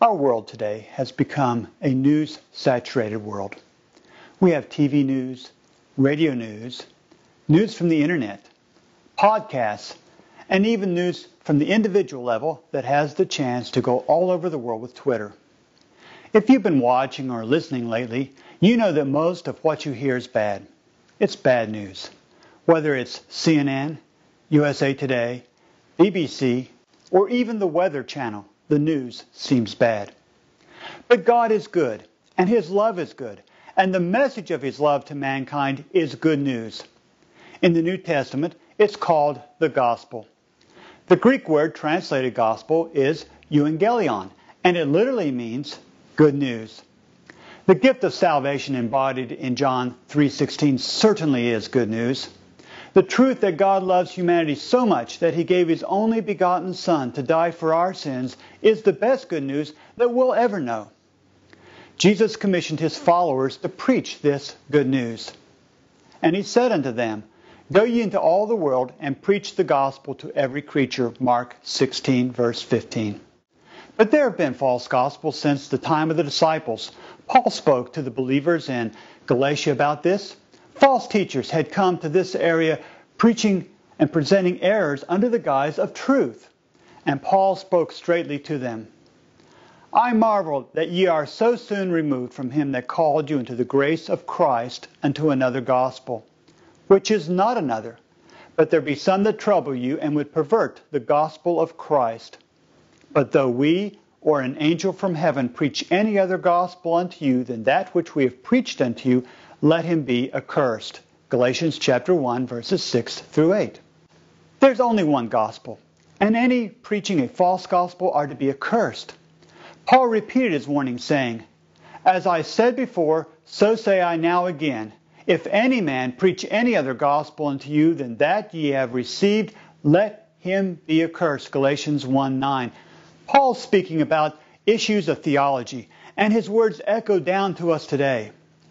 Our world today has become a news-saturated world. We have TV news, radio news, news from the internet, podcasts, and even news from the individual level that has the chance to go all over the world with Twitter. If you've been watching or listening lately, you know that most of what you hear is bad. It's bad news. Whether it's CNN, USA Today, BBC, or even the Weather Channel, the news seems bad. But God is good, and His love is good, and the message of His love to mankind is good news. In the New Testament, it's called the gospel. The Greek word translated gospel is euangelion, and it literally means good news. The gift of salvation embodied in John 3:16 certainly is good news. The truth that God loves humanity so much that He gave His only begotten Son to die for our sins is the best good news that we'll ever know. Jesus commissioned His followers to preach this good news. And He said unto them, "Go ye into all the world and preach the gospel to every creature." Mark 16, verse 15. But there have been false gospels since the time of the disciples. Paul spoke to the believers in Galatia about this. False teachers had come to this area preaching and presenting errors under the guise of truth. And Paul spoke straightly to them. "I marvel that ye are so soon removed from Him that called you into the grace of Christ unto another gospel, which is not another, but there be some that trouble you and would pervert the gospel of Christ. But though we or an angel from heaven preach any other gospel unto you than that which we have preached unto you, let him be accursed." Galatians chapter 1, verses 6 through 8. There's only one gospel, and any preaching a false gospel are to be accursed. Paul repeated his warning, saying, "As I said before, so say I now again. If any man preach any other gospel unto you than that ye have received, let him be accursed." Galatians 1:9. Paul's speaking about issues of theology, and his words echo down to us today.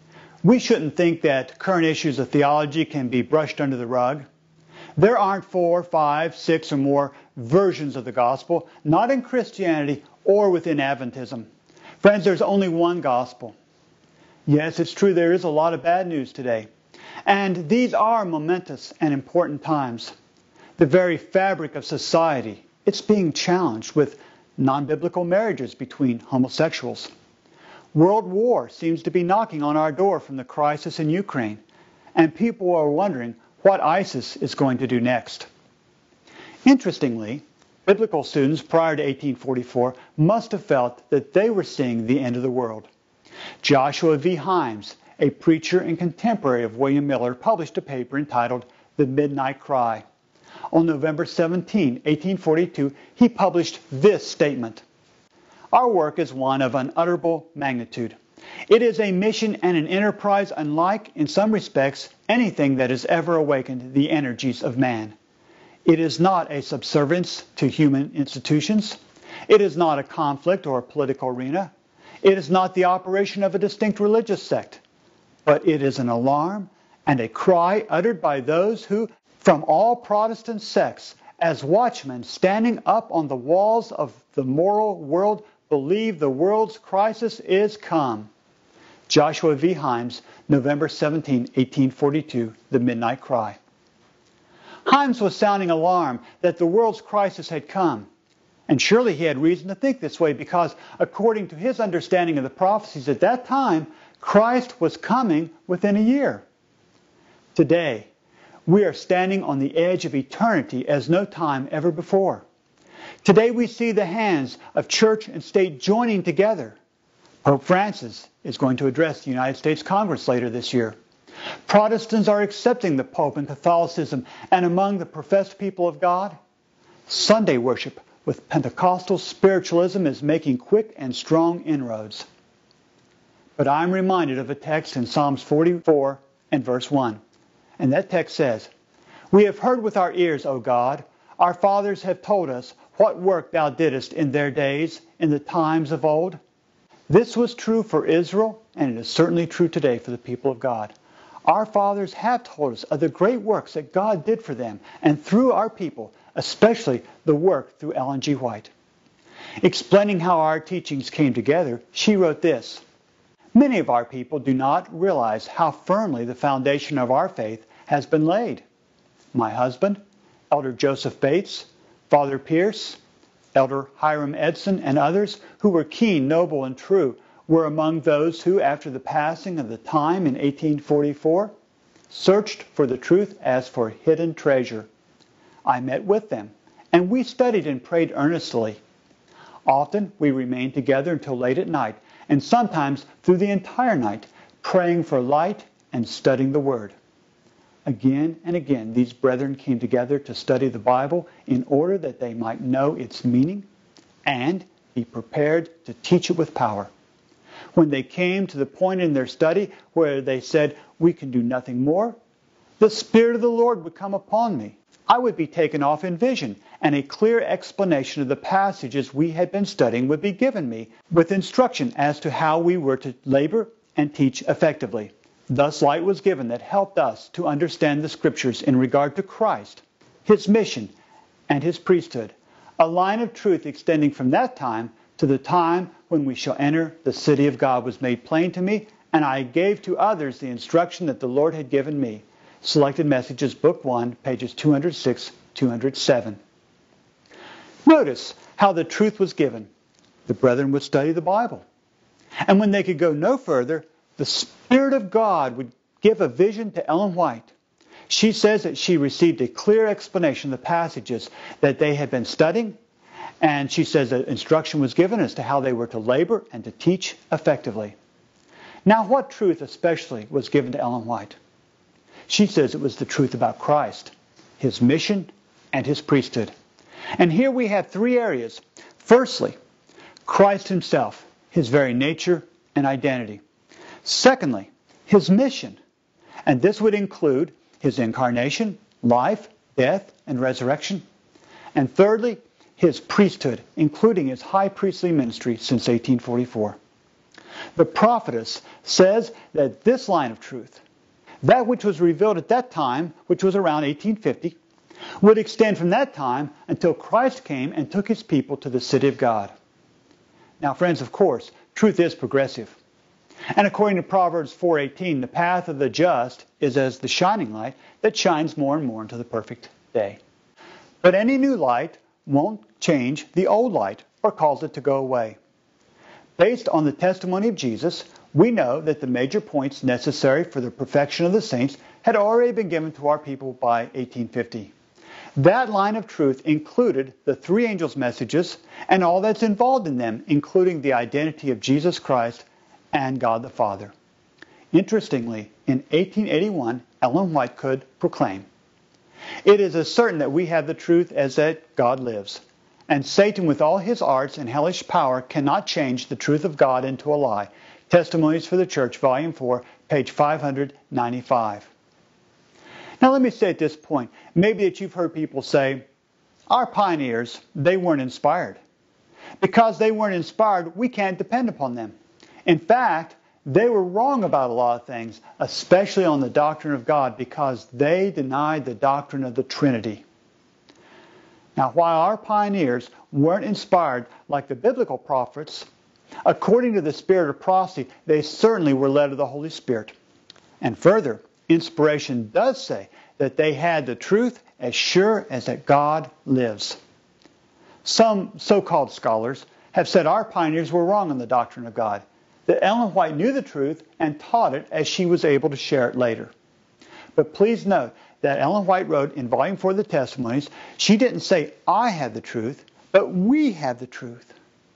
We shouldn't think that current issues of theology can be brushed under the rug. There aren't 4, 5, 6, or more versions of the gospel, not in Christianity or within Adventism. Friends, there's only one gospel. Yes, it's true there is a lot of bad news today. And these are momentous and important times. The very fabric of society, it's being challenged with non-biblical marriages between homosexuals. World war seems to be knocking on our door from the crisis in Ukraine, and people are wondering what ISIS is going to do next. Interestingly, biblical students prior to 1844 must have felt that they were seeing the end of the world. Joshua V. Himes, a preacher and contemporary of William Miller, published a paper entitled "The Midnight Cry." On November 17, 1842, he published this statement: "Our work is one of unutterable magnitude. It is a mission and an enterprise unlike, in some respects, anything that has ever awakened the energies of man. It is not a subservience to human institutions. It is not a conflict or a political arena. It is not the operation of a distinct religious sect. But it is an alarm and a cry uttered by those who, from all Protestant sects, as watchmen standing up on the walls of the moral world, believe the world's crisis is come." Joshua V. Himes, November 17, 1842, The Midnight Cry. Himes was sounding alarm that the world's crisis had come. And surely he had reason to think this way because, according to his understanding of the prophecies at that time, Christ was coming within a year. Today, we are standing on the edge of eternity as no time ever before. Today we see the hands of church and state joining together. Pope Francis is going to address the United States Congress later this year. Protestants are accepting the Pope in Catholicism, and among the professed people of God, Sunday worship with Pentecostal spiritualism is making quick and strong inroads. But I'm reminded of a text in Psalms 44 and verse 1. And that text says, "We have heard with our ears, O God. Our fathers have told us what work Thou didst in their days, in the times of old." This was true for Israel, and it is certainly true today for the people of God. Our fathers have told us of the great works that God did for them and through our people, especially the work through Ellen G. White. Explaining how our teachings came together, she wrote this: "Many of our people do not realize how firmly the foundation of our faith has been laid. My husband, Elder Joseph Bates, Father Pierce, Elder Hiram Edson, and others who were keen, noble, and true were among those who, after the passing of the time in 1844, searched for the truth as for hidden treasure. I met with them, and we studied and prayed earnestly. Often we remained together until late at night, and sometimes through the entire night, praying for light and studying the Word. Again and again, these brethren came together to study the Bible in order that they might know its meaning and be prepared to teach it with power. When they came to the point in their study where they said, 'We can do nothing more,' the Spirit of the Lord would come upon me. I would be taken off in vision, and a clear explanation of the passages we had been studying would be given me, with instruction as to how we were to labor and teach effectively. Thus light was given that helped us to understand the Scriptures in regard to Christ, His mission, and His priesthood, a line of truth extending from that time to the time when we shall enter the city of God was made plain to me, and I gave to others the instruction that the Lord had given me." Selected Messages, Book 1, pages 206, 207. Notice how the truth was given. The brethren would study the Bible. And when they could go no further, the Spirit of God would give a vision to Ellen White. She says that she received a clear explanation of the passages that they had been studying, and she says that instruction was given as to how they were to labor and to teach effectively. Now, what truth especially was given to Ellen White? She says it was the truth about Christ, His mission, and His priesthood. And here we have three areas. Firstly, Christ Himself, His very nature and identity. Secondly, His mission. And this would include His incarnation, life, death, and resurrection. And thirdly, His priesthood, including His high priestly ministry since 1844. The prophetess says that this line of truth, that which was revealed at that time, which was around 1850, would extend from that time until Christ came and took His people to the city of God. Now, friends, of course, truth is progressive. And according to Proverbs 4:18, the path of the just is as the shining light that shines more and more into the perfect day. But any new light won't change the old light or cause it to go away. Based on the testimony of Jesus, we know that the major points necessary for the perfection of the saints had already been given to our people by 1850. That line of truth included the three angels' messages and all that's involved in them, including the identity of Jesus Christ and God the Father. Interestingly, in 1881, Ellen White could proclaim, "It is as certain that we have the truth as that God lives. And Satan with all his arts and hellish power cannot change the truth of God into a lie." Testimonies for the Church, Volume 4, page 595. Now let me say at this point, maybe that you've heard people say, our pioneers, they weren't inspired. Because they weren't inspired, we can't depend upon them. In fact, they were wrong about a lot of things, especially on the doctrine of God, because they denied the doctrine of the Trinity. Now, while our pioneers weren't inspired like the biblical prophets, according to the spirit of prophecy, they certainly were led of the Holy Spirit. And further, inspiration does say that they had the truth as sure as that God lives. Some so-called scholars have said our pioneers were wrong on the doctrine of God, that Ellen White knew the truth and taught it as she was able to share it later. But please note that Ellen White wrote in Volume 4 of the Testimonies, she didn't say, I have the truth, but we have the truth.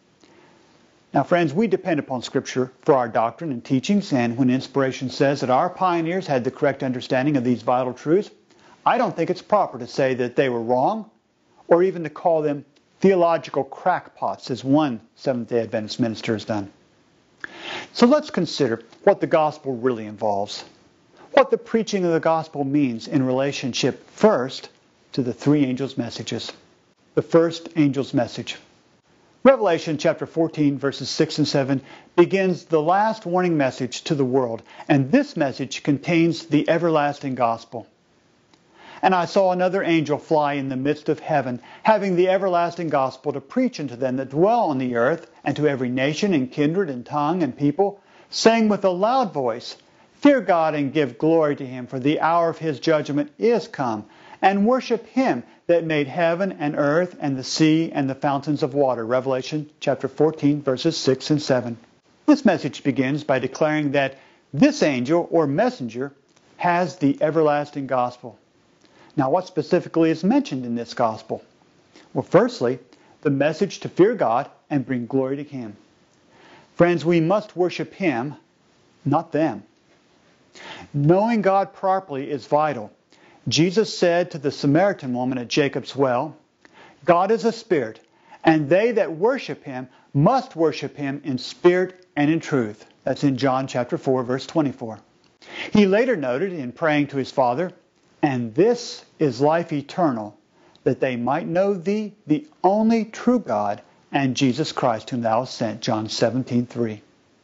Now, friends, we depend upon Scripture for our doctrine and teachings, and when inspiration says that our pioneers had the correct understanding of these vital truths, I don't think it's proper to say that they were wrong, or even to call them theological crackpots, as one Seventh-day Adventist minister has done. So let's consider what the gospel really involves, what the preaching of the gospel means in relationship first to the three angels' messages. The first angel's message. Revelation chapter 14, verses 6 and 7 begins the last warning message to the world, and this message contains the everlasting gospel. And I saw another angel fly in the midst of heaven, having the everlasting gospel to preach unto them that dwell on the earth, and to every nation and kindred and tongue and people, saying with a loud voice, Fear God and give glory to him, for the hour of his judgment is come, and worship him that made heaven and earth and the sea and the fountains of water. Revelation chapter 14, verses 6 and 7. This message begins by declaring that this angel or messenger has the everlasting gospel. Now, what specifically is mentioned in this gospel? Well, firstly, the message to fear God and bring glory to him. Friends, we must worship him, not them. Knowing God properly is vital. Jesus said to the Samaritan woman at Jacob's well, God is a spirit, and they that worship him must worship him in spirit and in truth. That's in John chapter 4, verse 24. He later noted in praying to his Father, and this is life eternal, that they might know thee, the only true God, and Jesus Christ, whom thou hast sent. John 17:3.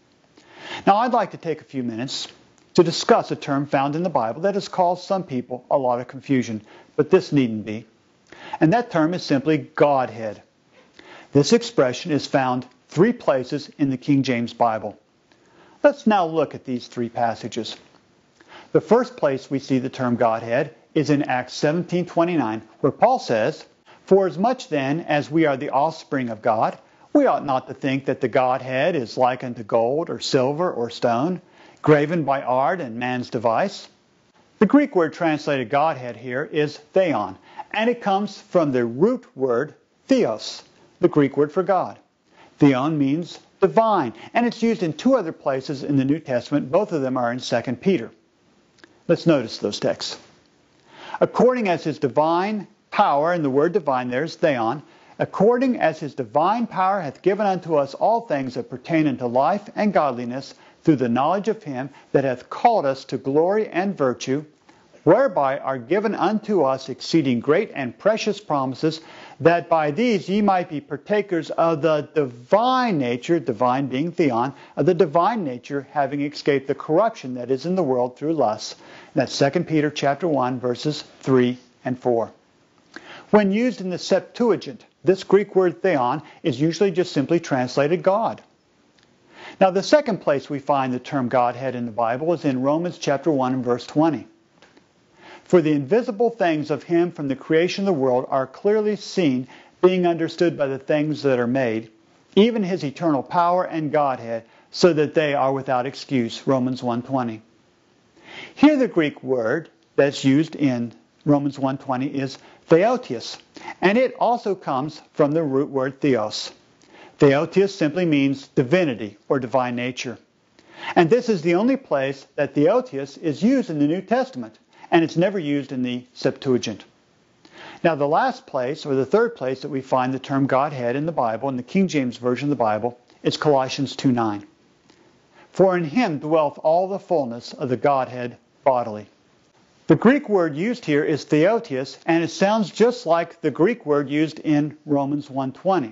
Now, I'd like to take a few minutes to discuss a term found in the Bible that has caused some people a lot of confusion, but this needn't be. And that term is simply Godhead. This expression is found 3 places in the King James Bible. Let's now look at these 3 passages. The first place we see the term Godhead is in Acts 17:29, where Paul says, For as much then as we are the offspring of God, we ought not to think that the Godhead is like unto gold or silver or stone, graven by art and man's device. The Greek word translated Godhead here is theon, and it comes from the root word theos, the Greek word for God. Theon means divine, and it's used in 2 other places in the New Testament. Both of them are in 2 Peter. Let's notice those texts. According as his divine power, and the word divine there is theon, according as his divine power hath given unto us all things that pertain unto life and godliness, through the knowledge of him that hath called us to glory and virtue, whereby are given unto us exceeding great and precious promises, that by these ye might be partakers of the divine nature, divine being theon, of the divine nature, having escaped the corruption that is in the world through lust. That's 2 Peter chapter 1, verses 3 and 4. When used in the Septuagint, this Greek word theon is usually just simply translated God. Now, the second place we find the term Godhead in the Bible is in Romans chapter 1 and verse 20. For the invisible things of him from the creation of the world are clearly seen, being understood by the things that are made, even his eternal power and Godhead, so that they are without excuse. Romans 1:20. Here the Greek word that's used in Romans 1:20 is theotius, and it also comes from the root word theos. Theotius simply means divinity or divine nature. And this is the only place that theotius is used in the New Testament, and it's never used in the Septuagint. Now, the last place, or the third place that we find the term Godhead in the Bible, in the King James Version of the Bible, is Colossians 2:9. For in him dwelleth all the fullness of the Godhead bodily. The Greek word used here is theotius, and it sounds just like the Greek word used in Romans 1:20.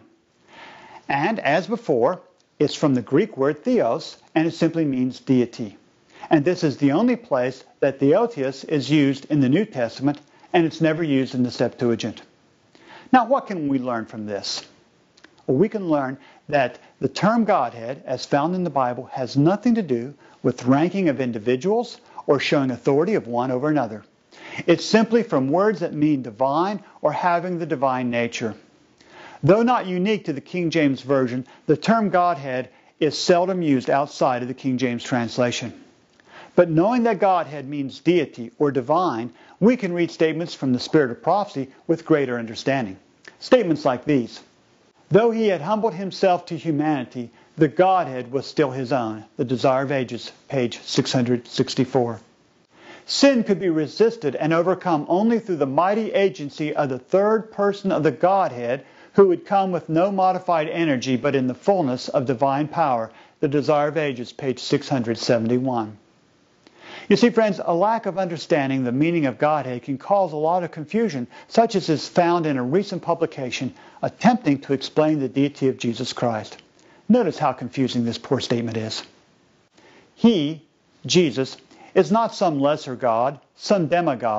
And as before, it's from the Greek word theos, and it simply means deity. And this is the only place that theotius is used in the New Testament, and it's never used in the Septuagint. Now, what can we learn from this? Well, we can learn that the term Godhead, as found in the Bible, has nothing to do with ranking of individuals or showing authority of one over another. It's simply from words that mean divine or having the divine nature. Though not unique to the King James Version, the term Godhead is seldom used outside of the King James translation. But knowing that Godhead means deity or divine, we can read statements from the Spirit of Prophecy with greater understanding. Statements like these: Though he had humbled himself to humanity, the Godhead was still his own. The Desire of Ages, page 664. Sin could be resisted and overcome only through the mighty agency of the third person of the Godhead, who would come with no modified energy but in the fullness of divine power. The Desire of Ages, page 671. You see, friends, a lack of understanding the meaning of Godhead can cause a lot of confusion, such as is found in a recent publication attempting to explain the deity of Jesus Christ. Notice how confusing this poor statement is. He, Jesus, is not some lesser God, some demigod,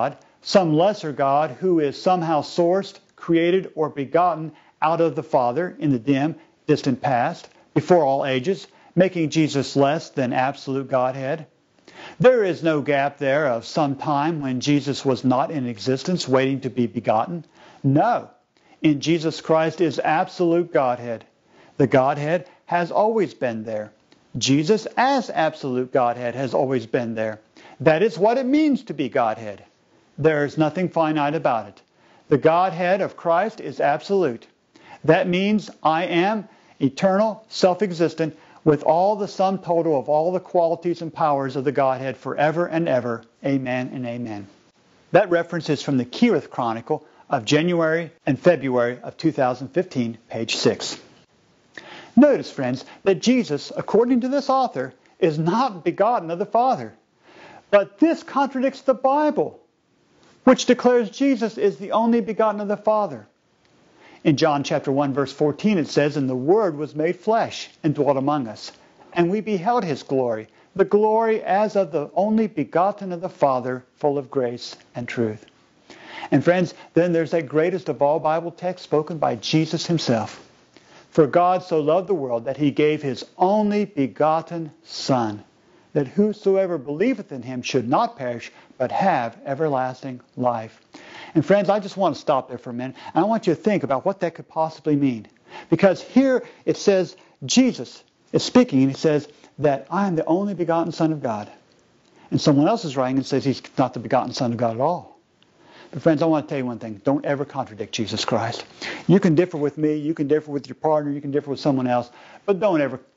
some lesser God who is somehow sourced, created, or begotten out of the Father in the dim, distant past, before all ages, making Jesus less than absolute Godhead. There is no gap there of some time when Jesus was not in existence, waiting to be begotten. No, in Jesus Christ is absolute Godhead. The Godhead has always been there. Jesus as absolute Godhead has always been there. That is what it means to be Godhead. There is nothing finite about it. The Godhead of Christ is absolute. That means I am eternal, self-existent, with all the sum total of all the qualities and powers of the Godhead forever and ever. Amen and amen. That reference is from the Kerith Chronicle of January and February of 2015, page 6. Notice, friends, that Jesus, according to this author, is not begotten of the Father. But this contradicts the Bible, which declares Jesus is the only begotten of the Father. In John chapter 1, verse 14, it says, "And the Word was made flesh and dwelt among us, and we beheld his glory, the glory as of the only begotten of the Father, full of grace and truth." And friends, then there's that greatest of all Bible texts spoken by Jesus himself. "For God so loved the world that he gave his only begotten Son, that whosoever believeth in him should not perish, but have everlasting life." And friends, I just want to stop there for a minute. And I want you to think about what that could possibly mean. Because here it says Jesus is speaking, and he says that I am the only begotten Son of God. And someone else is writing and says he's not the begotten Son of God at all. But friends, I want to tell you one thing. Don't ever contradict Jesus Christ. You can differ with me, you can differ with your partner, you can differ with someone else, but don't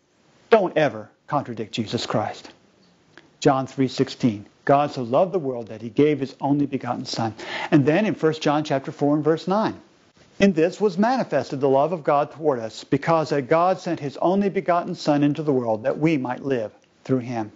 ever contradict Jesus Christ. John 3:16. God so loved the world that he gave his only begotten Son. And then in 1 John chapter 4 and verse 9. "In this was manifested the love of God toward us, because that God sent his only begotten Son into the world, that we might live through him.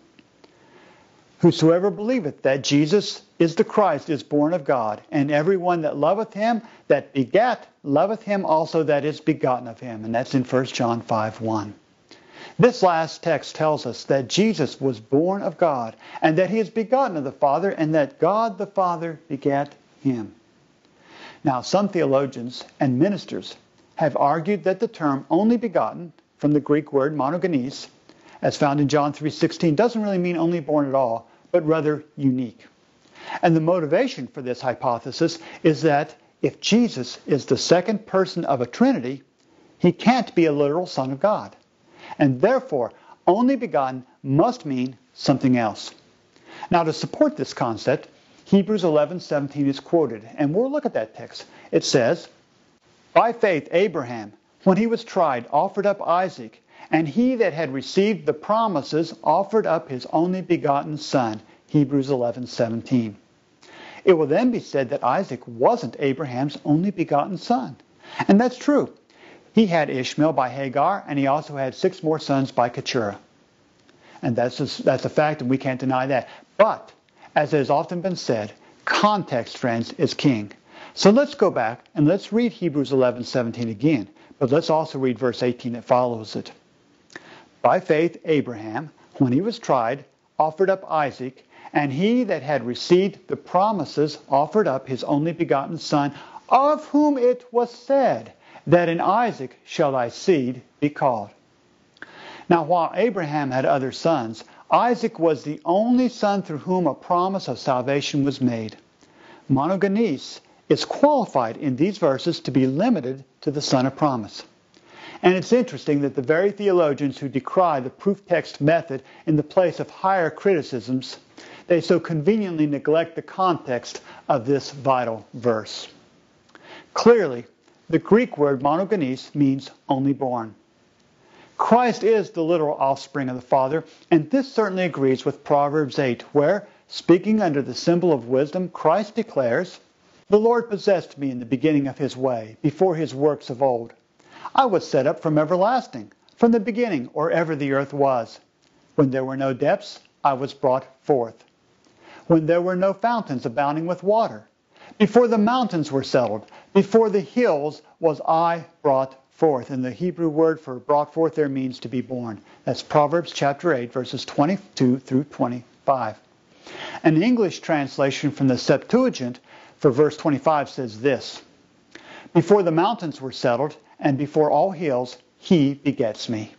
Whosoever believeth that Jesus is the Christ is born of God, and everyone that loveth him that begat loveth him also that is begotten of him." And that's in 1 John 5:1. This last text tells us that Jesus was born of God, and that he is begotten of the Father, and that God the Father begat him. Now, some theologians and ministers have argued that the term only begotten, from the Greek word monogenes, as found in John 3:16, doesn't really mean only born at all, but rather unique. And the motivation for this hypothesis is that if Jesus is the second person of a Trinity, he can't be a literal Son of God. And therefore, only begotten must mean something else. Now, to support this concept, Hebrews 11:17 is quoted, and we'll look at that text. It says, "By faith Abraham, when he was tried, offered up Isaac, and he that had received the promises offered up his only begotten son." Hebrews 11:17. It will then be said that Isaac wasn't Abraham's only begotten son. And that's true. He had Ishmael by Hagar, and he also had 6 more sons by Keturah. And that's a fact, and we can't deny that. But, as has often been said, context, friends, is king. So let's go back and let's read Hebrews 11:17 again. But let's also read verse 18 that follows it. "By faith Abraham, when he was tried, offered up Isaac, and he that had received the promises offered up his only begotten son, of whom it was said, that in Isaac shall thy seed be called." Now, while Abraham had other sons, Isaac was the only son through whom a promise of salvation was made. Monogenes is qualified in these verses to be limited to the son of promise. And it's interesting that the very theologians who decry the proof text method in the place of higher criticisms, they so conveniently neglect the context of this vital verse. Clearly, the Greek word monogenes means only born. Christ is the literal offspring of the Father, and this certainly agrees with Proverbs 8, where, speaking under the symbol of wisdom, Christ declares, "The Lord possessed me in the beginning of his way, before his works of old. I was set up from everlasting, from the beginning, or ever the earth was. When there were no depths, I was brought forth. When there were no fountains abounding with water. Before the mountains were settled, before the hills was I brought forth." And the Hebrew word for brought forth there means to be born. That's Proverbs chapter 8, verses 22 through 25. An English translation from the Septuagint For verse 25 says this, "Before the mountains were settled, and before all hills, he begets me."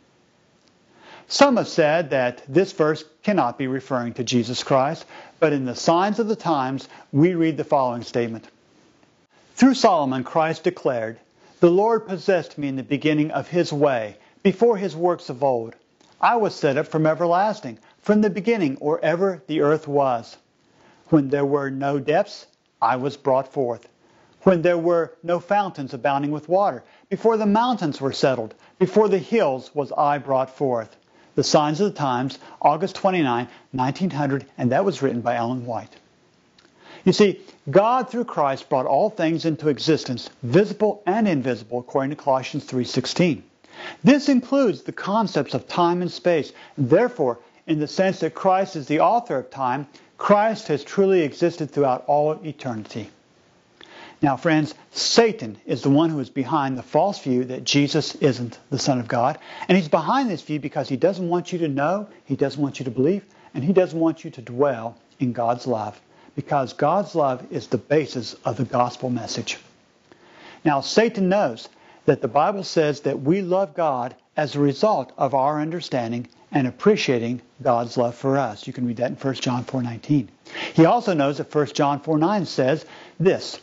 Some have said that this verse cannot be referring to Jesus Christ, but in the Signs of the Times, we read the following statement. Through Solomon, Christ declared, "The Lord possessed me in the beginning of his way, before his works of old. I was set up from everlasting, from the beginning or ever the earth was. When there were no depths, I was brought forth. When there were no fountains abounding with water, before the mountains were settled, before the hills was I brought forth." The Signs of the Times, August 29, 1900, and that was written by Ellen White. You see, God through Christ brought all things into existence, visible and invisible, according to Colossians 3:16. This includes the concepts of time and space. Therefore, in the sense that Christ is the author of time, Christ has truly existed throughout all eternity. Now, friends, Satan is the one who is behind the false view that Jesus isn't the Son of God. And he's behind this view because he doesn't want you to know, he doesn't want you to believe, and he doesn't want you to dwell in God's love. Because God's love is the basis of the gospel message. Now, Satan knows that the Bible says that we love God as a result of our understanding and appreciating God's love for us. You can read that in 1 John 4:19. He also knows that 1 John 4:9 says this,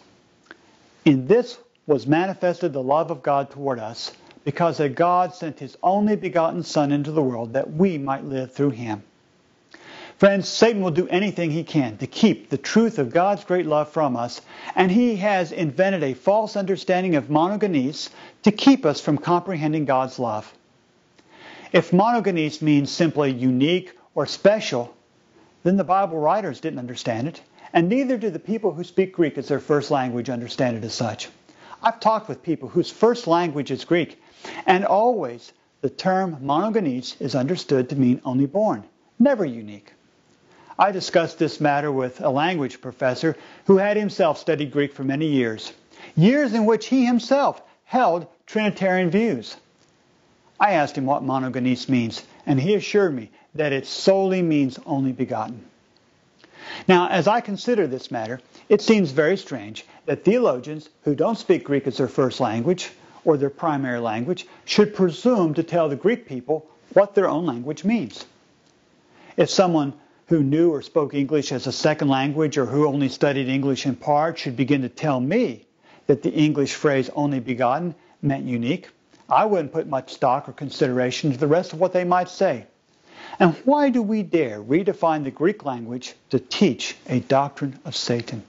"In this was manifested the love of God toward us, because that God sent his only begotten Son into the world that we might live through him." Friends, Satan will do anything he can to keep the truth of God's great love from us, and he has invented a false understanding of monogenes to keep us from comprehending God's love. If monogenes means simply unique or special, then the Bible writers didn't understand it, and neither do the people who speak Greek as their first language understand it as such. I've talked with people whose first language is Greek, and always the term monogenes is understood to mean only born, never unique. I discussed this matter with a language professor who had himself studied Greek for many years in which he himself held Trinitarian views. I asked him what monogenes means, and he assured me that it solely means only begotten. Now, as I consider this matter, it seems very strange that theologians who don't speak Greek as their first language or their primary language should presume to tell the Greek people what their own language means. If someone who knew or spoke English as a second language or who only studied English in part should begin to tell me that the English phrase only begotten meant unique, I wouldn't put much stock or consideration to the rest of what they might say. And why do we dare redefine the Greek language to teach a doctrine of Satan?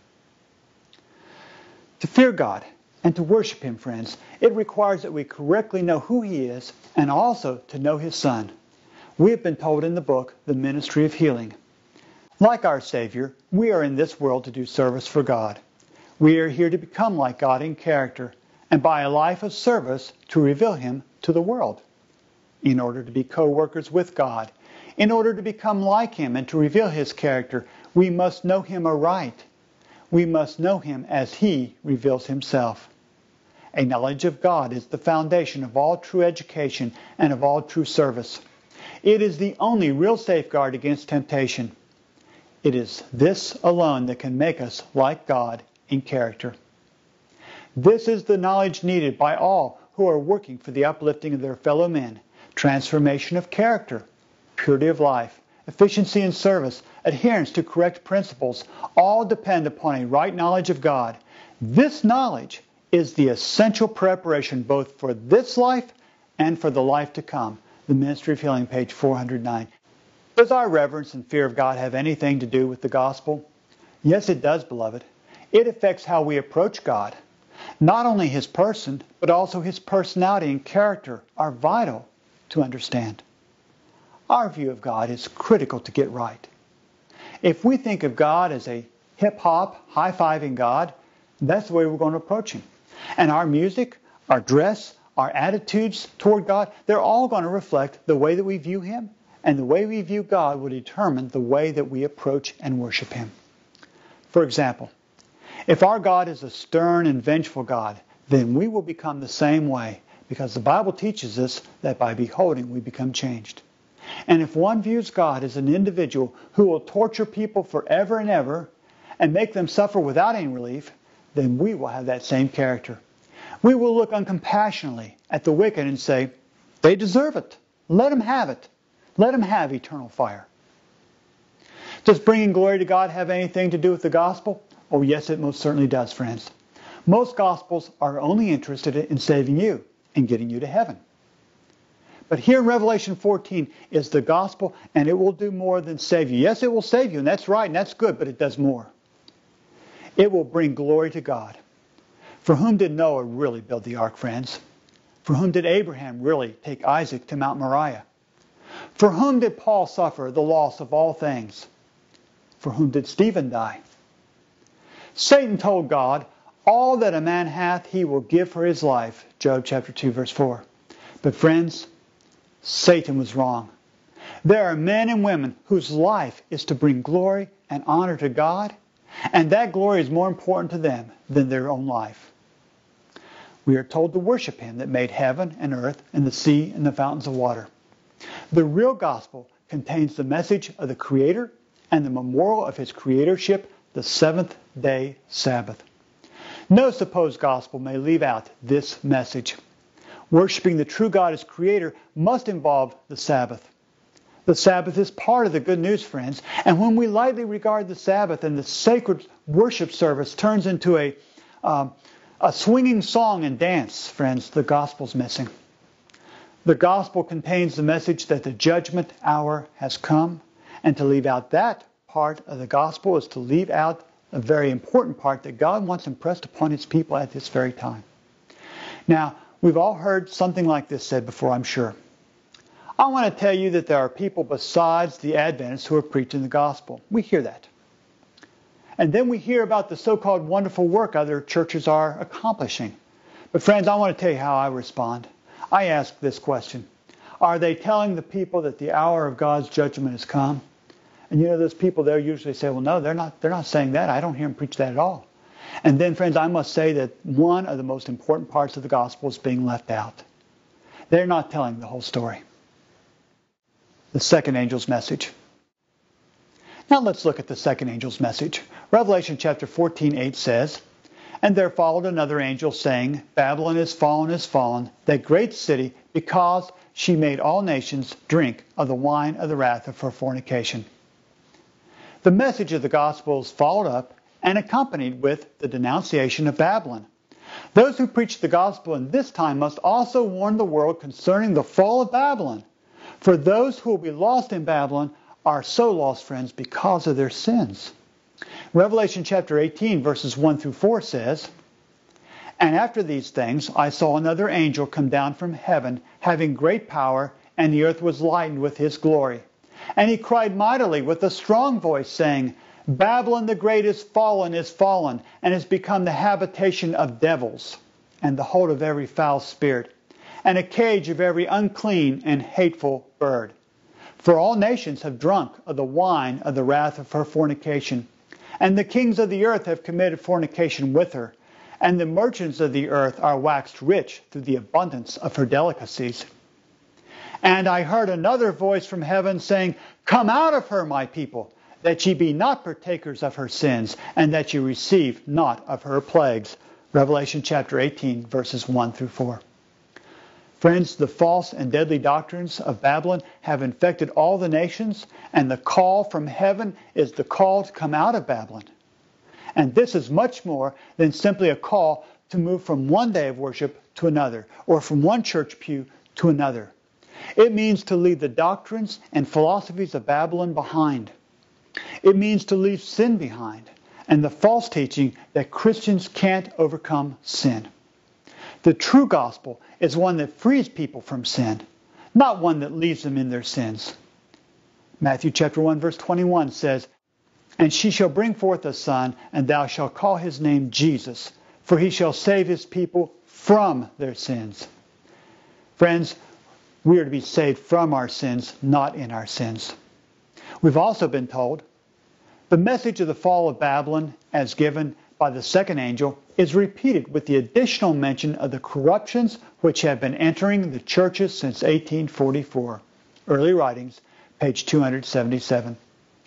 To fear God and to worship him, friends, it requires that we correctly know who he is and also to know his Son. We have been told in the book, The Ministry of Healing. Like our Savior, we are in this world to do service for God. We are here to become like God in character, and by a life of service to reveal him to the world. In order to be co-workers with God, in order to become like him and to reveal his character, we must know him aright. We must know him as he reveals himself. A knowledge of God is the foundation of all true education and of all true service. It is the only real safeguard against temptation. It is this alone that can make us like God in character. This is the knowledge needed by all who are working for the uplifting of their fellow men, transformation of character, purity of life, efficiency in service, adherence to correct principles, all depend upon a right knowledge of God. This knowledge is the essential preparation both for this life and for the life to come. The Ministry of Healing, page 409. Does our reverence and fear of God have anything to do with the gospel? Yes, it does, beloved. It affects how we approach God. Not only his person, but also his personality and character are vital to understand. Our view of God is critical to get right. If we think of God as a hip-hop, high-fiving God, that's the way we're going to approach him. And our music, our dress, our attitudes toward God, they're all going to reflect the way that we view him. And the way we view God will determine the way that we approach and worship him. For example, if our God is a stern and vengeful God, then we will become the same way, because the Bible teaches us that by beholding we become changed. And if one views God as an individual who will torture people forever and ever and make them suffer without any relief, then we will have that same character. We will look uncompassionately at the wicked and say, they deserve it. Let them have it. Let them have eternal fire. Does bringing glory to God have anything to do with the gospel? Oh, yes, it most certainly does, friends. Most gospels are only interested in saving you and getting you to heaven. But here in Revelation 14 is the gospel, and it will do more than save you. Yes, it will save you, and that's right, and that's good, but it does more. It will bring glory to God. For whom did Noah really build the ark, friends? For whom did Abraham really take Isaac to Mount Moriah? For whom did Paul suffer the loss of all things? For whom did Stephen die? Satan told God, all that a man hath he will give for his life. Job chapter 2 verse 4. But friends, Satan was wrong. There are men and women whose life is to bring glory and honor to God, and that glory is more important to them than their own life. We are told to worship Him that made heaven and earth and the sea and the fountains of water. The real gospel contains the message of the Creator and the memorial of His creatorship, the seventh-day Sabbath. No supposed gospel may leave out this message. Worshipping the true God as Creator must involve the Sabbath. The Sabbath is part of the good news, friends. And when we lightly regard the Sabbath and the sacred worship service turns into a swinging song and dance, friends, the gospel's missing. The gospel contains the message that the judgment hour has come. And to leave out that part of the gospel is to leave out a very important part that God wants impressed upon His people at this very time. Now, we've all heard something like this said before, I'm sure. I want to tell you that there are people besides the Adventists who are preaching the gospel. We hear that. And then we hear about the so-called wonderful work other churches are accomplishing. But friends, I want to tell you how I respond. I ask this question. Are they telling the people that the hour of God's judgment has come? And you know, those people there usually say, well, no, they're not saying that. I don't hear them preach that at all. And then, friends, I must say that one of the most important parts of the gospel is being left out. They're not telling the whole story. The second angel's message. Now let's look at the second angel's message. Revelation chapter 14:8 says, And there followed another angel saying, Babylon is fallen, that great city, because she made all nations drink of the wine of the wrath of her fornication. The message of the gospel is followed up and accompanied with the denunciation of Babylon. Those who preach the gospel in this time must also warn the world concerning the fall of Babylon. For those who will be lost in Babylon are so lost, friends, because of their sins. Revelation chapter 18, verses 1 through 4 says, And after these things I saw another angel come down from heaven, having great power, and the earth was lightened with his glory. And he cried mightily with a strong voice, saying, Babylon the great is fallen, and has become the habitation of devils, and the hold of every foul spirit, and a cage of every unclean and hateful bird. For all nations have drunk of the wine of the wrath of her fornication, and the kings of the earth have committed fornication with her, and the merchants of the earth are waxed rich through the abundance of her delicacies. And I heard another voice from heaven saying, Come out of her, my people, that ye be not partakers of her sins, and that ye receive not of her plagues. Revelation chapter 18, verses 1 through 4. Friends, the false and deadly doctrines of Babylon have infected all the nations, and the call from heaven is the call to come out of Babylon. And this is much more than simply a call to move from one day of worship to another, or from one church pew to another. It means to leave the doctrines and philosophies of Babylon behind. It means to leave sin behind, and the false teaching that Christians can't overcome sin. The true gospel is one that frees people from sin, not one that leaves them in their sins. Matthew chapter 1 verse 21 says, And she shall bring forth a son, and thou shalt call his name Jesus, for he shall save his people from their sins. Friends, we are to be saved from our sins, not in our sins. We've also been told the message of the fall of Babylon, as given by the second angel, is repeated with the additional mention of the corruptions which have been entering the churches since 1844. Early Writings, page 277.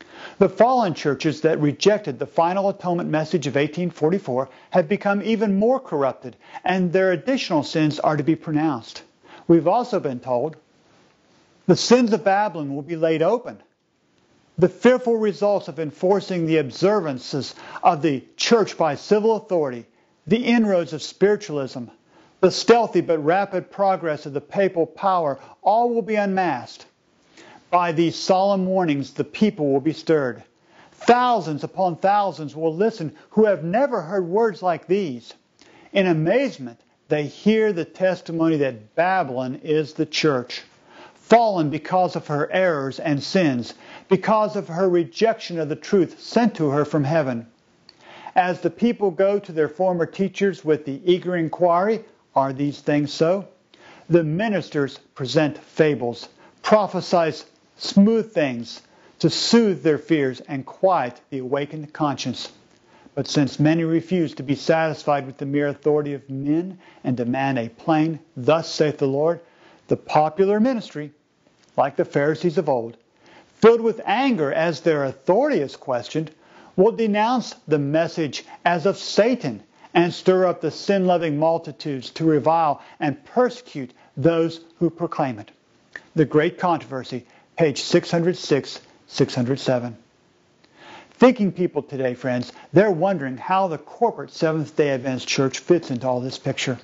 The fallen churches that rejected the final atonement message of 1844 have become even more corrupted, and their additional sins are to be pronounced. We've also been told the sins of Babylon will be laid open. The fearful results of enforcing the observances of the church by civil authority, the inroads of spiritualism, the stealthy but rapid progress of the papal power, all will be unmasked. By these solemn warnings, the people will be stirred. Thousands upon thousands will listen who have never heard words like these. In amazement, they hear the testimony that Babylon is the church, fallen because of her errors and sins, because of her rejection of the truth sent to her from heaven. As the people go to their former teachers with the eager inquiry, are these things so? The ministers present fables, prophesy smooth things to soothe their fears and quiet the awakened conscience. But since many refuse to be satisfied with the mere authority of men and demand a plain, "Thus saith the Lord," the popular ministry, like the Pharisees of old, filled with anger as their authority is questioned, will denounce the message as of Satan and stir up the sin-loving multitudes to revile and persecute those who proclaim it. The Great Controversy, page 606, 607. Thinking people today, friends, they're wondering how the corporate Seventh-day Adventist Church fits into all this picture.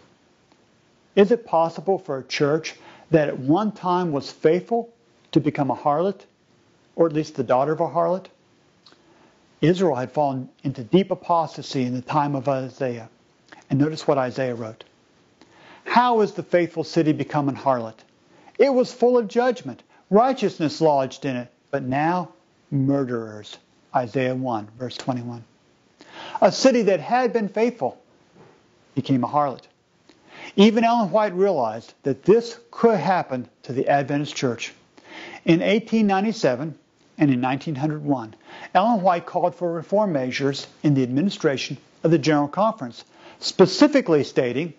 Is it possible for a church that at one time was faithful to become a harlot, or at least the daughter of a harlot? Israel had fallen into deep apostasy in the time of Isaiah. And notice what Isaiah wrote. How is the faithful city become an harlot? It was full of judgment, righteousness lodged in it, but now murderers. Isaiah 1, verse 21. A city that had been faithful became a harlot. Even Ellen White realized that this could happen to the Adventist Church. In 1897 and in 1901, Ellen White called for reform measures in the administration of the General Conference, specifically stating,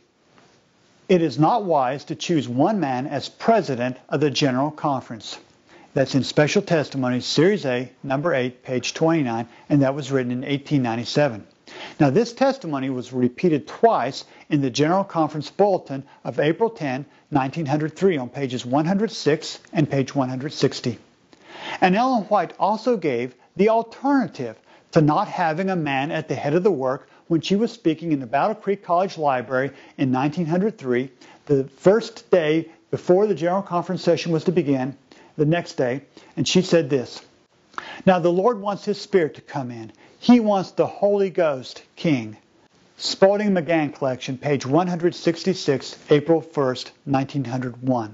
"It is not wise to choose one man as president of the General Conference." That's in Special Testimonies, Series A, number 8, page 29, and that was written in 1897. Now, this testimony was repeated twice in the General Conference Bulletin of April 10, 1903, on pages 106 and page 160. And Ellen White also gave the alternative to not having a man at the head of the work when she was speaking in the Battle Creek College Library in 1903, the first day before the General Conference session was to begin, the next day, and she said this, "Now the Lord wants His Spirit to come in. He wants the Holy Ghost King." Spalding McGann Collection, page 166, April 1st, 1901.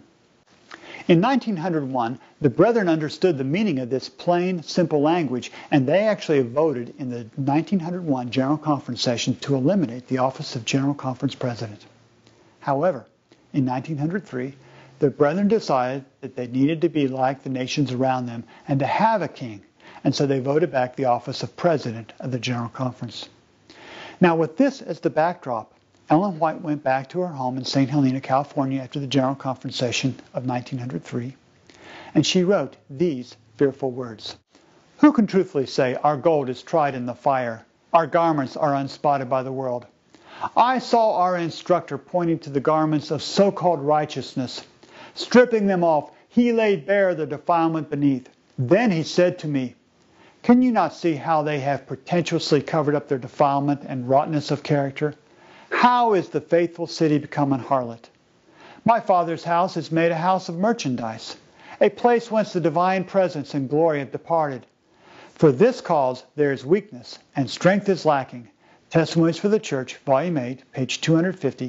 In 1901, the Brethren understood the meaning of this plain, simple language, and they actually voted in the 1901 General Conference session to eliminate the office of General Conference President. However, in 1903, the Brethren decided that they needed to be like the nations around them and to have a king, and so they voted back the office of President of the General Conference. Now, with this as the backdrop, Ellen White went back to her home in St. Helena, California after the General Conference session of 1903, and she wrote these fearful words. "Who can truthfully say our gold is tried in the fire, our garments are unspotted by the world? I saw our instructor pointing to the garments of so-called righteousness. Stripping them off, he laid bare the defilement beneath. Then he said to me, 'Can you not see how they have pretentiously covered up their defilement and rottenness of character? How is the faithful city become an harlot? My Father's house is made a house of merchandise, a place whence the divine presence and glory have departed. For this cause there is weakness, and strength is lacking.' Testimonies for the Church, Volume 8, page 250,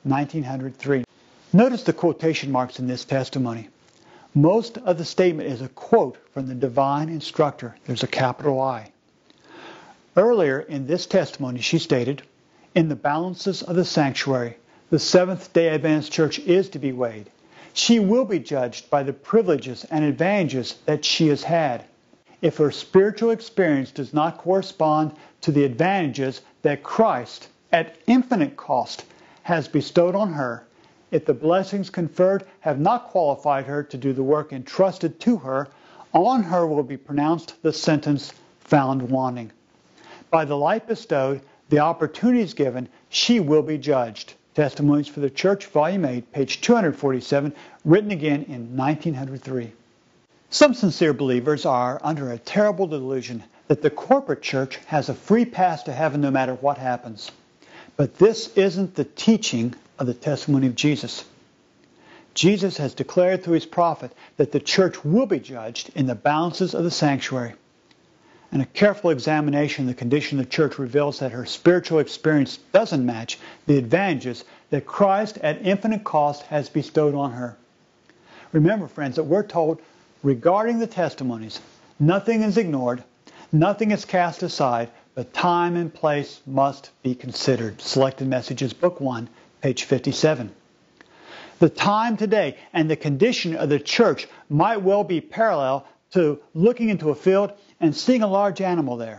1903. Notice the quotation marks in this testimony. Most of the statement is a quote from the divine instructor. There's a capital I. Earlier in this testimony, she stated, "In the balances of the sanctuary, the Seventh-day Adventist Church is to be weighed. She will be judged by the privileges and advantages that she has had. If her spiritual experience does not correspond to the advantages that Christ, at infinite cost, has bestowed on her, if the blessings conferred have not qualified her to do the work entrusted to her, on her will be pronounced the sentence, found wanting. By the light bestowed, the opportunities given, she will be judged. Testimonies for the Church, Volume 8, page 247, written again in 1903. Some sincere believers are under a terrible delusion that the corporate church has a free pass to heaven no matter what happens. But this isn't the teaching of the testimony of Jesus. Jesus has declared through his prophet that the church will be judged in the balances of the sanctuary. And a careful examination of the condition of the church reveals that her spiritual experience doesn't match the advantages that Christ at infinite cost has bestowed on her. Remember, friends, that we're told regarding the testimonies, nothing is ignored, nothing is cast aside, but time and place must be considered. Selected Messages, Book 1, page 57. The time today and the condition of the church might well be parallel to looking into a field and seeing a large animal there.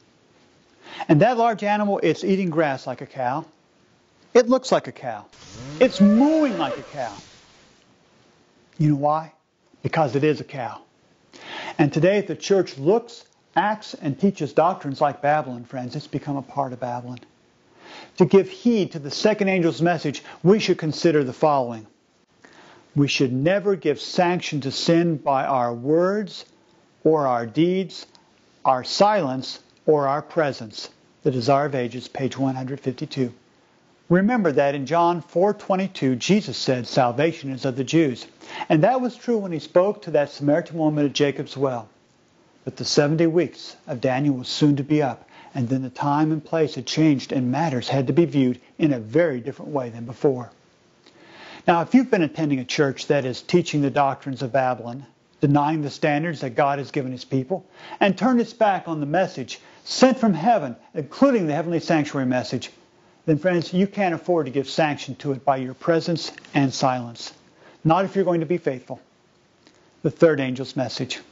And that large animal, it's eating grass like a cow. It looks like a cow. It's mooing like a cow. You know why? Because it is a cow. And today, if the church looks, acts, and teaches doctrines like Babylon, friends, it's become a part of Babylon. To give heed to the second angel's message, we should consider the following. We should never give sanction to sin by our words or our deeds, our silence or our presence. The Desire of Ages, page 152. Remember that in John 4:22, Jesus said salvation is of the Jews. And that was true when he spoke to that Samaritan woman at Jacob's well. But the 70 weeks of Daniel was soon to be up, and then the time and place had changed and matters had to be viewed in a very different way than before. Now, if you've been attending a church that is teaching the doctrines of Babylon, denying the standards that God has given his people, and turned its back on the message sent from heaven, including the heavenly sanctuary message, then friends, you can't afford to give sanction to it by your presence and silence. Not if you're going to be faithful. The third angel's message.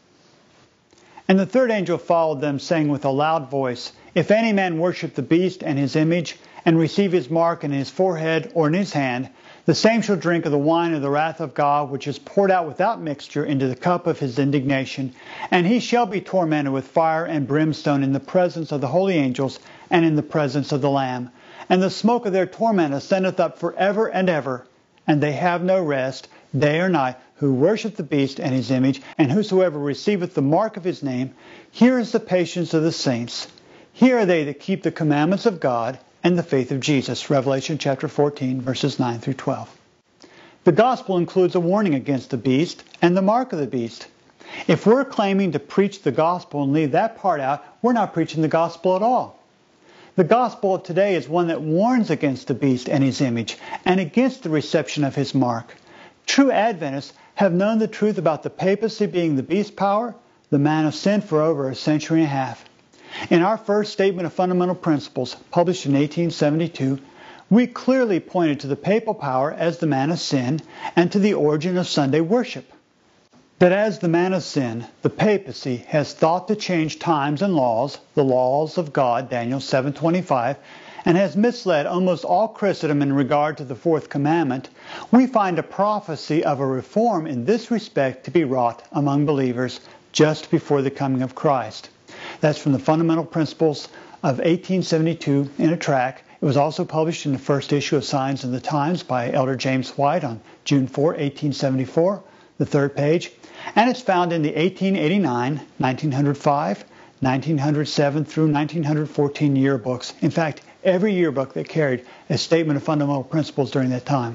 And the third angel followed them, saying with a loud voice, If any man worship the beast and his image, and receive his mark in his forehead or in his hand, the same shall drink of the wine of the wrath of God, which is poured out without mixture into the cup of his indignation. And he shall be tormented with fire and brimstone in the presence of the holy angels and in the presence of the Lamb. And the smoke of their torment ascendeth up forever and ever. And they have no rest, day or night, who worship the beast and his image, and whosoever receiveth the mark of his name. Here is the patience of the saints. Here are they that keep the commandments of God and the faith of Jesus. Revelation chapter 14, verses 9 through 12. The gospel includes a warning against the beast and the mark of the beast. If we're claiming to preach the gospel and leave that part out, we're not preaching the gospel at all. The gospel of today is one that warns against the beast and his image and against the reception of his mark. True Adventists have known the truth about the papacy being the beast power, the man of sin, for over a century and a half. In our first statement of fundamental principles, published in 1872, we clearly pointed to the papal power as the man of sin and to the origin of Sunday worship. That as the man of sin, the papacy has thought to change times and laws, the laws of God, Daniel 7:25, and has misled almost all Christendom in regard to the fourth commandment, we find a prophecy of a reform in this respect to be wrought among believers just before the coming of Christ. That's from the Fundamental Principles of 1872 in a tract. It was also published in the first issue of Signs of the Times by Elder James White on June 4, 1874, the third page. And it's found in the 1889, 1905, 1907 through 1914 yearbooks. In fact, every yearbook that carried a statement of fundamental principles during that time.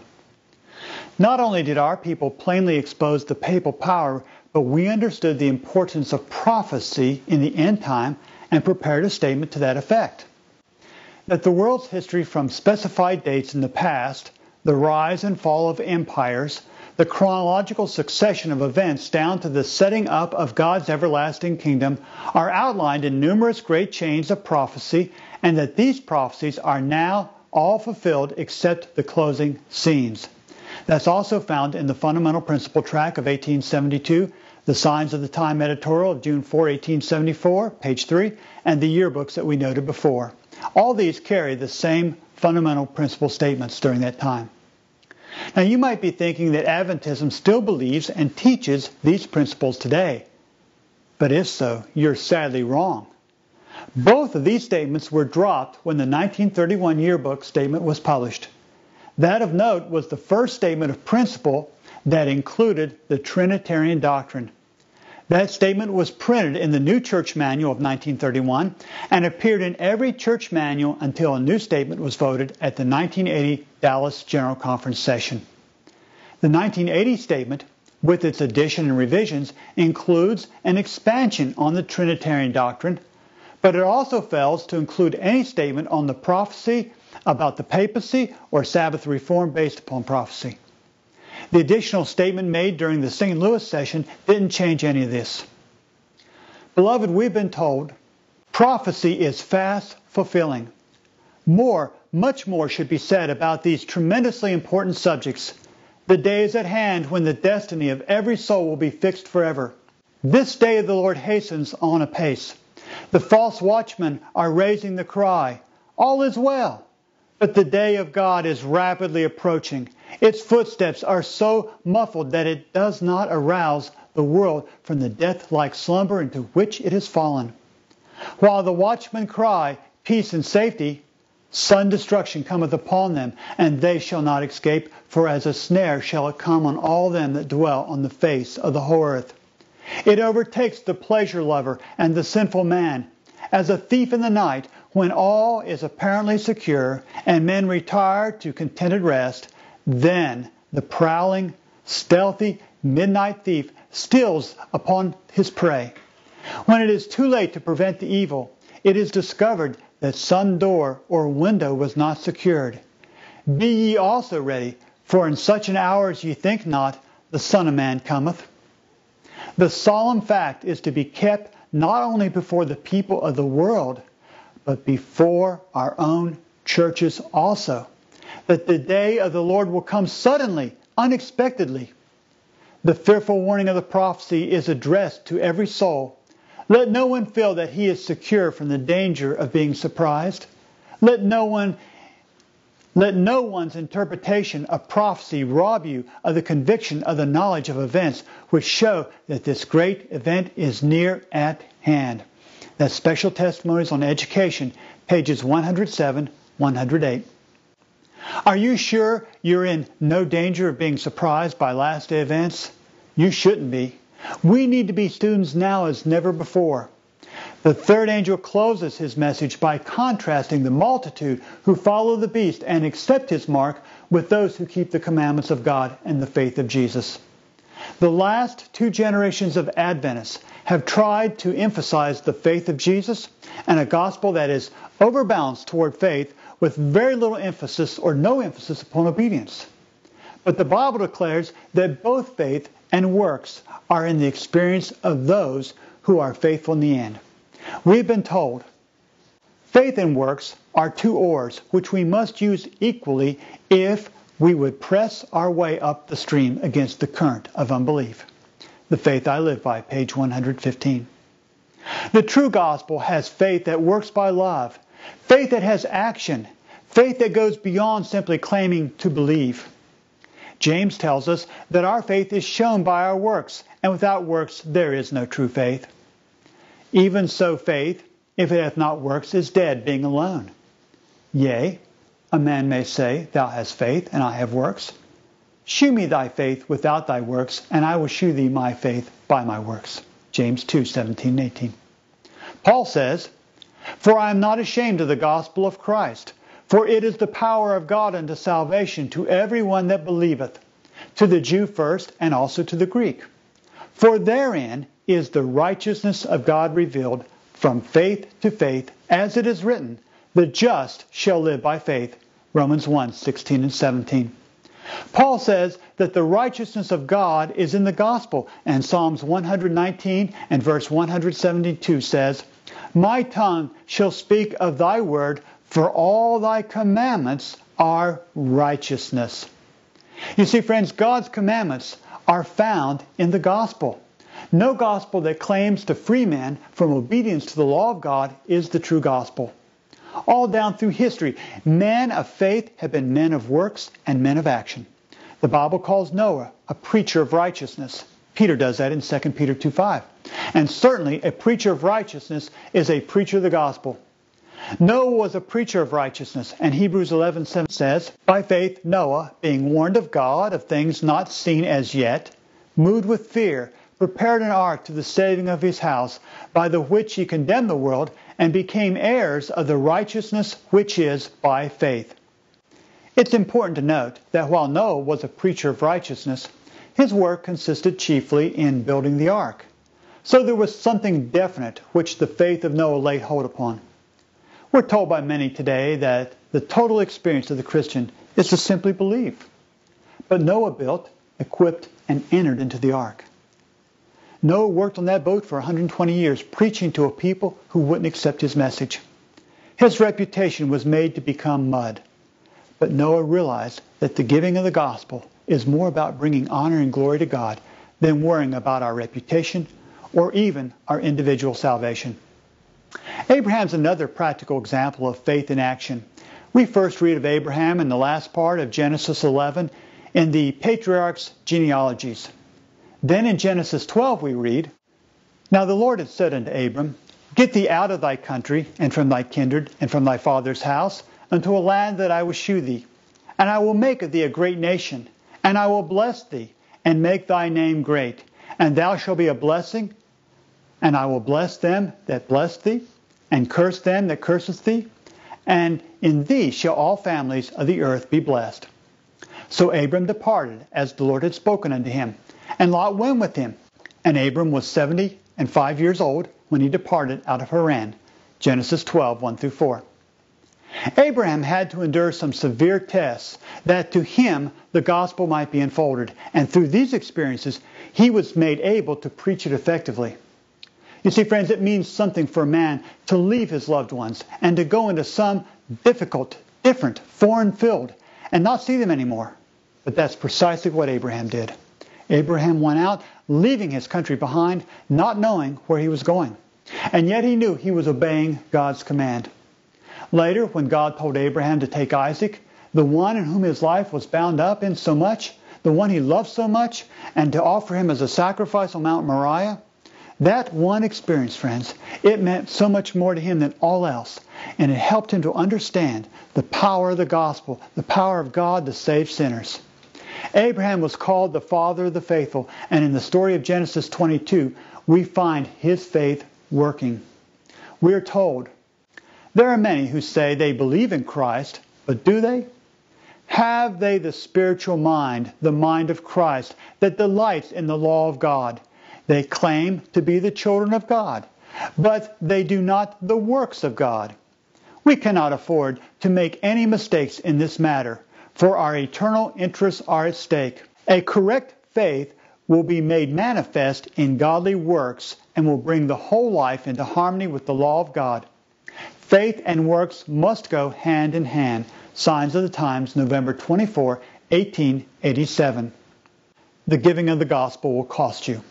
Not only did our people plainly expose the papal power, but we understood the importance of prophecy in the end time and prepared a statement to that effect. That the world's history from specified dates in the past, the rise and fall of empires, the chronological succession of events down to the setting up of God's everlasting kingdom are outlined in numerous great chains of prophecy, and that these prophecies are now all fulfilled except the closing scenes. That's also found in the Fundamental Principle tract of 1872, the Signs of the Time editorial of June 4, 1874, page 3, and the yearbooks that we noted before. All these carry the same fundamental principle statements during that time. Now you might be thinking that Adventism still believes and teaches these principles today. But if so, you're sadly wrong. Both of these statements were dropped when the 1931 yearbook statement was published. That of note was the first statement of principle that included the Trinitarian doctrine. That statement was printed in the New Church Manual of 1931 and appeared in every church manual until a new statement was voted at the 1980 Dallas General Conference session. The 1980 statement, with its addition and revisions, includes an expansion on the Trinitarian doctrine, but it also fails to include any statement on the prophecy about the papacy or Sabbath reform based upon prophecy. The additional statement made during the St. Louis session didn't change any of this. Beloved, we've been told prophecy is fast fulfilling. Much more should be said about these tremendously important subjects. The day is at hand when the destiny of every soul will be fixed forever. This day of the Lord hastens on apace. The false watchmen are raising the cry, all is well. But the day of God is rapidly approaching. Its footsteps are so muffled that it does not arouse the world from the death-like slumber into which it has fallen. While the watchmen cry, peace and safety, sudden destruction cometh upon them, and they shall not escape, for as a snare shall it come on all them that dwell on the face of the whole earth. It overtakes the pleasure lover and the sinful man, as a thief in the night, when all is apparently secure and men retire to contented rest. Then the prowling, stealthy midnight thief steals upon his prey. When it is too late to prevent the evil, it is discovered that some door or window was not secured. Be ye also ready, for in such an hour as ye think not, the Son of Man cometh. The solemn fact is to be kept not only before the people of the world, but before our own churches also, that the day of the Lord will come suddenly, unexpectedly. The fearful warning of the prophecy is addressed to every soul. Let no one feel that he is secure from the danger of being surprised. Let no one's interpretation of prophecy rob you of the conviction of the knowledge of events which show that this great event is near at hand. That's Special Testimonies on Education, pages 107, 108. Are you sure you're in no danger of being surprised by last day events? You shouldn't be. We need to be students now as never before. The third angel closes his message by contrasting the multitude who follow the beast and accept his mark with those who keep the commandments of God and the faith of Jesus. The last two generations of Adventists have tried to emphasize the faith of Jesus and a gospel that is overbalanced toward faith with very little emphasis or no emphasis upon obedience. But the Bible declares that both faith and works are in the experience of those who are faithful in the end. We've been told faith and works are two oars which we must use equally if we would press our way up the stream against the current of unbelief. The Faith I Live By, page 115. The true gospel has faith that works by love, faith that has action, faith that goes beyond simply claiming to believe. James tells us that our faith is shown by our works, and without works there is no true faith. Even so faith, if it hath not works, is dead, being alone. Yea, a man may say, Thou hast faith, and I have works. Shew me thy faith without thy works, and I will shew thee my faith by my works. James 2:17-18. Paul says, For I am not ashamed of the gospel of Christ, for it is the power of God unto salvation to every one that believeth, to the Jew first, and also to the Greek. For therein is the righteousness of God revealed from faith to faith, as it is written, The just shall live by faith. Romans 1:16-17. Paul says that the righteousness of God is in the gospel, and Psalms 119 and verse 172 says, My tongue shall speak of thy word, for all thy commandments are righteousness. You see, friends, God's commandments are found in the gospel. No gospel that claims to free men from obedience to the law of God is the true gospel. All down through history, men of faith have been men of works and men of action. The Bible calls Noah a preacher of righteousness. Peter does that in 2 Peter 2:5. And certainly a preacher of righteousness is a preacher of the gospel. Noah was a preacher of righteousness, and Hebrews 11:7 says, "By faith Noah, being warned of God of things not seen as yet, moved with fear, prepared an ark to the saving of his house, by the which he condemned the world, and became heirs of the righteousness which is by faith." It's important to note that while Noah was a preacher of righteousness, his work consisted chiefly in building the ark. So there was something definite which the faith of Noah laid hold upon. We're told by many today that the total experience of the Christian is to simply believe. But Noah built, equipped, and entered into the ark. Noah worked on that boat for 120 years, preaching to a people who wouldn't accept his message. His reputation was made to become mud. But Noah realized that the giving of the gospel is more about bringing honor and glory to God than worrying about our reputation or even our individual salvation. Abraham's another practical example of faith in action. We first read of Abraham in the last part of Genesis 11 in the patriarchs' genealogies. Then in Genesis 12 we read, "Now the Lord had said unto Abram, Get thee out of thy country, and from thy kindred, and from thy father's house, unto a land that I will shew thee. And I will make of thee a great nation, and I will bless thee, and make thy name great. And thou shalt be a blessing, and I will bless them that bless thee, and curse them that curseth thee. And in thee shall all families of the earth be blessed." So Abram departed, as the Lord had spoken unto him. And Lot went with him. And Abram was 75 years old when he departed out of Haran. Genesis 12, 1-4. Abraham had to endure some severe tests that to him the gospel might be unfolded. And through these experiences, he was made able to preach it effectively. You see, friends, it means something for a man to leave his loved ones and to go into some difficult, different, foreign field and not see them anymore. But that's precisely what Abraham did. Abraham went out, leaving his country behind, not knowing where he was going. And yet he knew he was obeying God's command. Later, when God told Abraham to take Isaac, the one in whom his life was bound up in so much, the one he loved so much, and to offer him as a sacrifice on Mount Moriah, that one experience, friends, it meant so much more to him than all else. And it helped him to understand the power of the gospel, the power of God to save sinners. Abraham was called the father of the faithful, and in the story of Genesis 22, we find his faith working. We are told, "There are many who say they believe in Christ, but do they? Have they the spiritual mind, the mind of Christ, that delights in the law of God? They claim to be the children of God, but they do not the works of God." We cannot afford to make any mistakes in this matter, for our eternal interests are at stake. A correct faith will be made manifest in godly works and will bring the whole life into harmony with the law of God. Faith and works must go hand in hand. Signs of the Times, November 24, 1887. The giving of the gospel will cost you.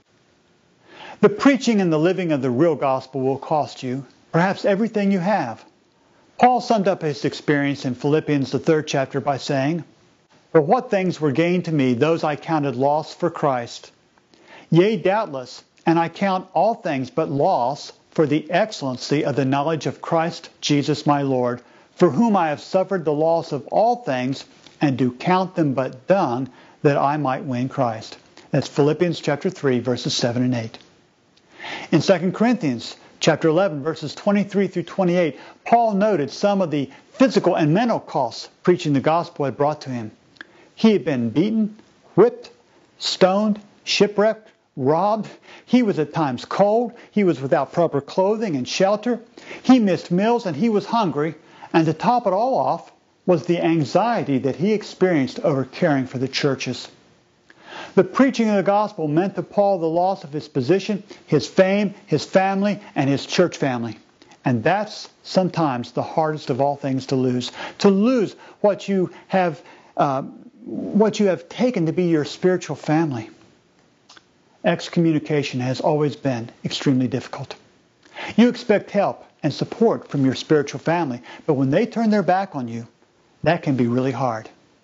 The preaching and the living of the real gospel will cost you perhaps everything you have. Paul summed up his experience in Philippians, the 3rd chapter, by saying, "For what things were gained to me, those I counted loss for Christ. Yea, doubtless, and I count all things but loss for the excellency of the knowledge of Christ Jesus my Lord, for whom I have suffered the loss of all things, and do count them but dung, that I might win Christ." That's Philippians chapter 3, verses 7 and 8. In 2 Corinthians chapter 11, verses 23 through 28, Paul noted some of the physical and mental costs preaching the gospel had brought to him. He had been beaten, whipped, stoned, shipwrecked, robbed. He was at times cold. He was without proper clothing and shelter. He missed meals and he was hungry. And to top it all off was the anxiety that he experienced over caring for the churches. The preaching of the gospel meant to Paul the loss of his position, his fame, his family, and his church family. And that's sometimes the hardest of all things to lose. To lose what you have taken to be your spiritual family. Excommunication has always been extremely difficult. You expect help and support from your spiritual family, but when they turn their back on you, that can be really hard.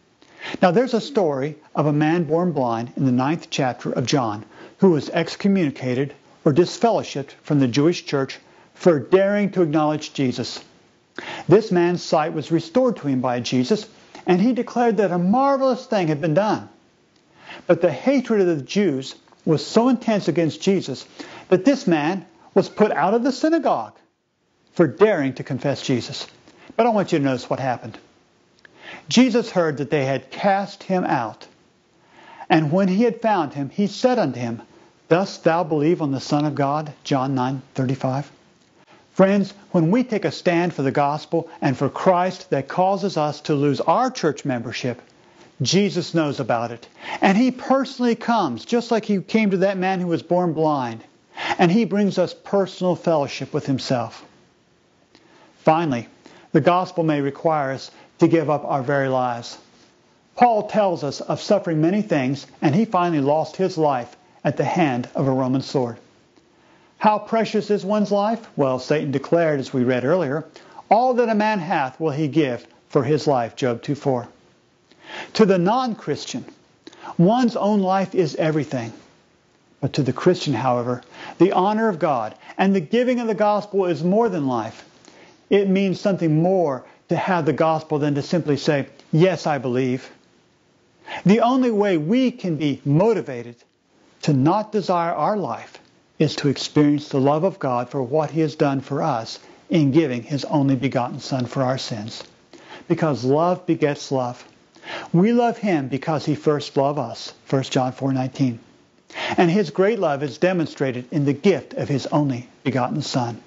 Now there's a story of a man born blind in the 9th chapter of John who was excommunicated or disfellowshipped from the Jewish church for daring to acknowledge Jesus. This man's sight was restored to him by Jesus, and he declared that a marvelous thing had been done. But the hatred of the Jews was so intense against Jesus that this man was put out of the synagogue for daring to confess Jesus. But I want you to notice what happened. Jesus heard that they had cast him out. And when he had found him, he said unto him, Dost thou believe on the Son of God? John 9:35. Friends, when we take a stand for the gospel and for Christ that causes us to lose our church membership, Jesus knows about it. And he personally comes, just like he came to that man who was born blind. And he brings us personal fellowship with himself. Finally, the gospel may require us to give up our very lives. Paul tells us of suffering many things, and he finally lost his life at the hand of a Roman sword. How precious is one's life? Well, Satan declared, as we read earlier, all that a man hath will he give for his life, Job 2:4. To the non-Christian, one's own life is everything. But to the Christian, however, the honor of God and the giving of the gospel is more than life. It means something more to have the gospel than to simply say, yes, I believe. The only way we can be motivated to not desire our life is to experience the love of God for what he has done for us in giving his only begotten Son for our sins. Because love begets love. We love him because he first loved us, 1 John 4:19. And his great love is demonstrated in the gift of his only begotten Son.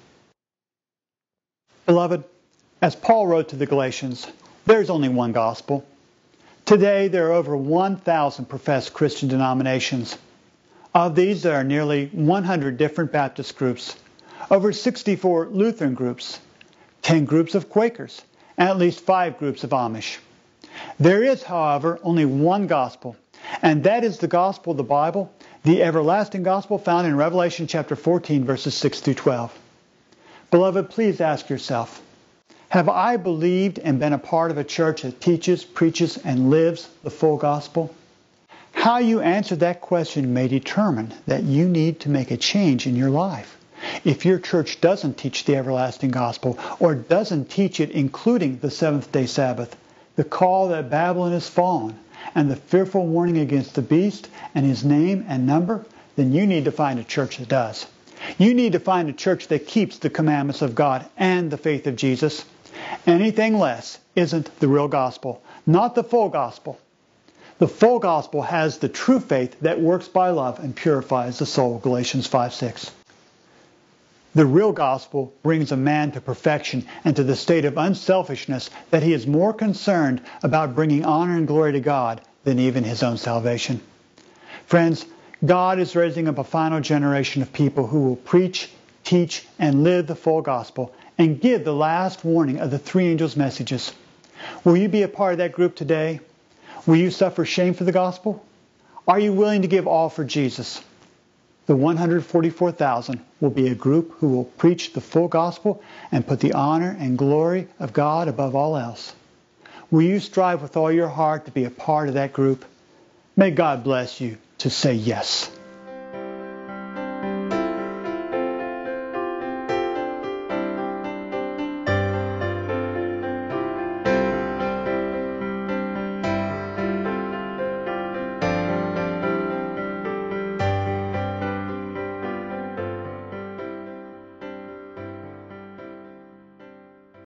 Beloved, as Paul wrote to the Galatians, there's only one gospel. Today there are over 1,000 professed Christian denominations. Of these, there are nearly 100 different Baptist groups, over 64 Lutheran groups, 10 groups of Quakers, and at least 5 groups of Amish. There is, however, only one gospel, and that is the gospel of the Bible, the everlasting gospel found in Revelation chapter 14, verses 6 through 12. Beloved, please ask yourself, have I believed and been a part of a church that teaches, preaches, and lives the full gospel? How you answer that question may determine that you need to make a change in your life. If your church doesn't teach the everlasting gospel or doesn't teach it including the seventh-day Sabbath, the call that Babylon is fallen, and the fearful warning against the beast and his name and number, then you need to find a church that does. You need to find a church that keeps the commandments of God and the faith of Jesus. Anything less isn't the real gospel, not the full gospel. The full gospel has the true faith that works by love and purifies the soul, Galatians 5:6. The real gospel brings a man to perfection and to the state of unselfishness that he is more concerned about bringing honor and glory to God than even his own salvation. Friends, God is raising up a final generation of people who will preach, teach, and live the full gospel and give the last warning of the 3 angels' messages. Will you be a part of that group today? Will you suffer shame for the gospel? Are you willing to give all for Jesus? The 144,000 will be a group who will preach the full gospel and put the honor and glory of God above all else. Will you strive with all your heart to be a part of that group? May God bless you to say yes.